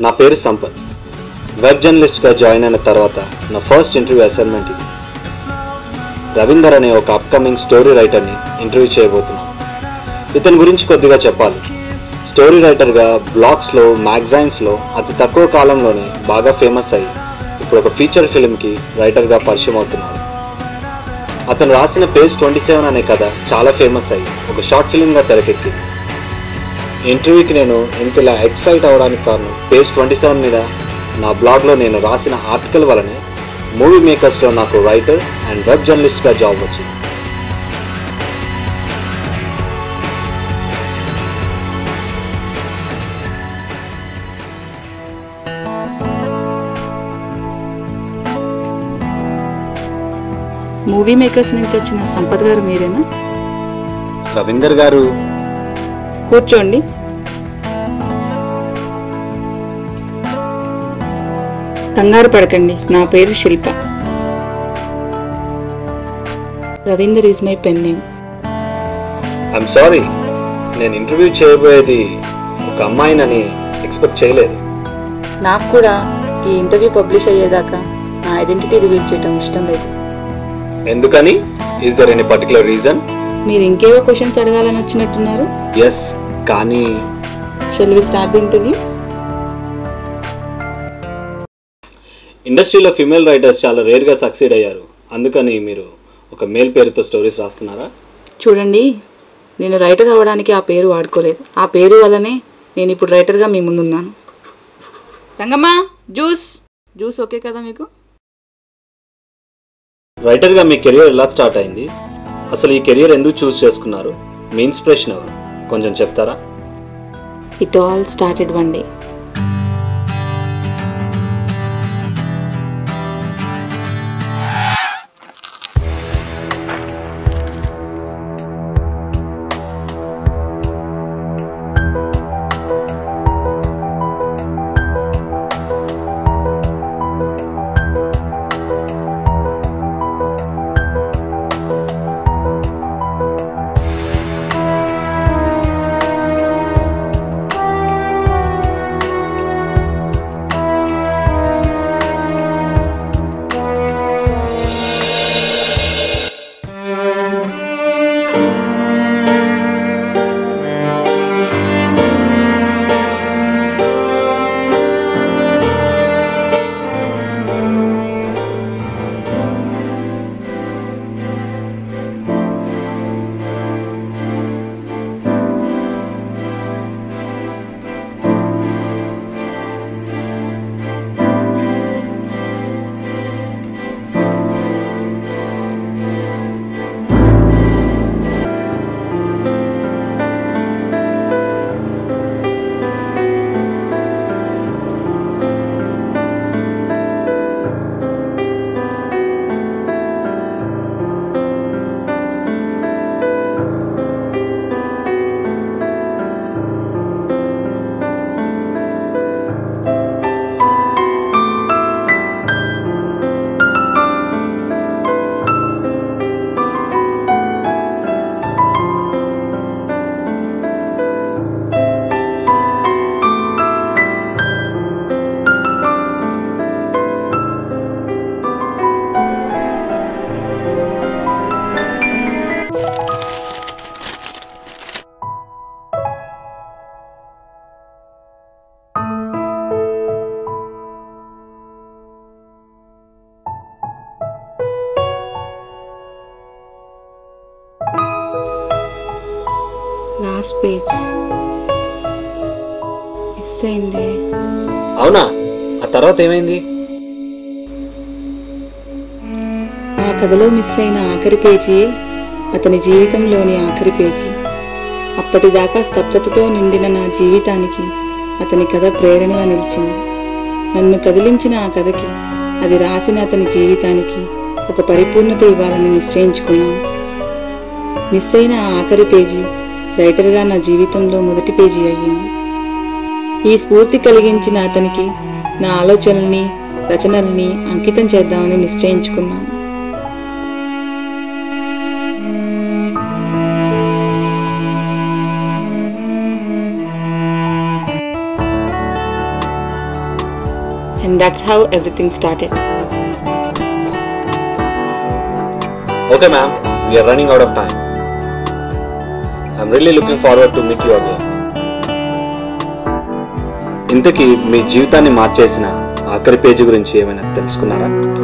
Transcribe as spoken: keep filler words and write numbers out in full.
నా పేరు సంపత్. వెబ్ జర్నలిస్ట్గా జాయిన్ అయిన తర్వాత నా ఫస్ట్ ఇంటర్వ్యూ అసైన్మెంట్ ఇది. రవీందర్ అనే ఒక అప్కమింగ్ స్టోరీ రైటర్ని ఇంటర్వ్యూ చేయబోతున్నాను. ఇతని గురించి కొద్దిగా చెప్పాలి. స్టోరీ రైటర్గా బ్లాగ్స్లో, మ్యాగజైన్స్లో అతి తక్కువ కాలంలోనే బాగా ఫేమస్ అయ్యి ఇప్పుడు ఒక ఫీచర్ ఫిల్మ్కి రైటర్గా పరిచయం అవుతున్నాడు. అతను రాసిన పేజ్ ట్వంటీ సెవెన్ అనే కథ చాలా ఫేమస్ అయ్యి ఒక షార్ట్ ఫిల్మ్గా తెరకెక్కింది. ఇంటర్వ్యూకి నేను ఇంతలా ఎక్సైట్ అవ్వడానికి కారణం పేజ్ ట్వంటీ సెవెన్ మీద నా బ్లాగ్లో నేను రాసిన ఆర్టికల్ వల్లనే మూవీ మేకర్స్లో నాకు రైటర్ అండ్ వెబ్ జర్నలిస్ట్గా జాబ్ వచ్చింది. మూవీ మేకర్స్ నుంచి వచ్చిన సంపత్ గారు మీరేనా? రవీందర్ గారు. కూర్చోండి. కంగారు పడకండి, నా పేరు Shilpa. Ravinder is my pen name. I'm sorry, నేను ఇంటర్వ్యూ చేయబోయేది ఒక అమ్మాయినని ఎక్స్పెక్ట్ చేయలేదు. నాకు కూడా ఈ ఇంటర్వ్యూ పబ్లిష్ అయ్యేదాకా నా ఐడెంటిటీ రివీల్ చేయడం ఇష్టం లేదు. ఎందుకని? Is there any particular reason? మీరు ఇంకేవో క్వశ్చన్స్ అడగాలని వచ్చినట్టున్నారు. ఎస్, కానీ shall we start the interview? ఇండస్ట్రీలో ఫిమేల్ రైటర్స్ చాలా రేర్గా సక్సీడ్ అయ్యారు. అందుకని మీరు ఒక మేల్ పేరుతో స్టోరీస్ రాస్తున్నారా? చూడండి, నేను రైటర్ అవ్వడానికి ఆ పేరు వాడుకోలేదు. ఆ పేరు వల్లనే నేను ఇప్పుడు రైటర్గా మీ ముందున్నాను. రంగమ్మ, జ్యూస్ జ్యూస్ ఓకే కదా మీకు? రైటర్గా మీ కెరియర్ ఎలా స్టార్ట్ అయింది? అసలు ఈ కెరియర్ ఎందుకు చూస్ చేసుకున్నారు? మీ ఇన్స్పిరేషన్ ఎవరు? కొంచెం చెప్తారా? It all started one day. Last page miss అయింది. అవునా? ఆ తర్వాత ఏమైంది? ఆ కథలో మిస్ అయిన ఆఖరి పేజీ అతని జీవితంలోని ఆఖరి పేజీ. అప్పటిదాకా స్తబ్దతతో నిండిన నా జీవితానికి అతని కథ ప్రేరణగా నిలిచింది. నన్ను కదిలించిన ఆ కథకి, అది రాసిన అతని జీవితానికి ఒక పరిపూర్ణత ఇవ్వాలని నిశ్చయించుకున్నాను. మిస్ అయిన ఆ ఆఖరి పేజీ రైటర్గా నా జీవితంలో మొదటి పేజీ అయ్యింది. ఈ స్ఫూర్తి కలిగించిన అతనికి నా ఆలోచనల్ని, రచనల్ని అంకితం చేద్దామని నిశ్చయించుకున్నాను. And that's how everything started. Okay ma'am, we are running out of time. I'm really looking forward to meet you again. ఇంతకీ మీ జీవితాన్ని మార్చేసిన ఆఖరి పేజీ గురించి ఏమైనా తెలుసుకున్నారా?